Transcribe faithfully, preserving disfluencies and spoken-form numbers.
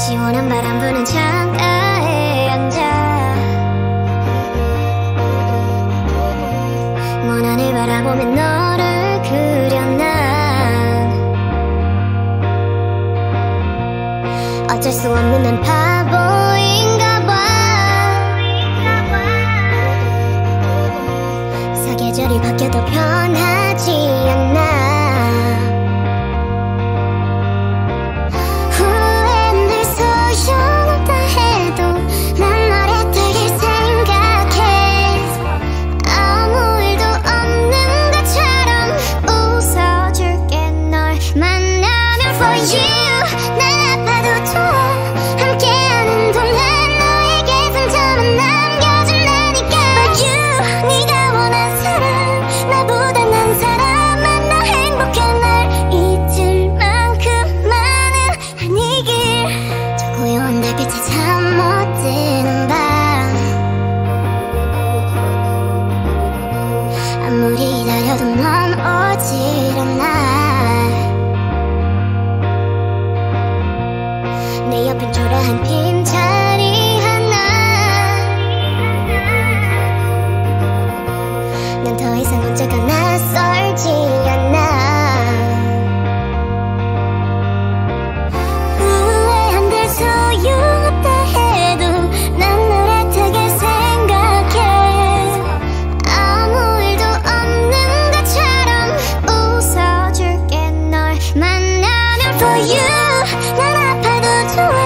시원한 바람 부는 창가에 앉아 먼 하늘 바라보며 너를 그려 난 어쩔 수 없는 난 바보인가 봐 사계절이 바뀌어도 변하지 않아 아무리 기다려도 넌 오질 않아 내 옆엔 초라한 빈자리 하나 난 더 이상 혼자가 낯설지 않아 후회한들 소용없다 해도 난 널 애타게 생각해 아무 일도 없는 것처럼 웃어줄게 널 만나면 for you 난 아파도 좋아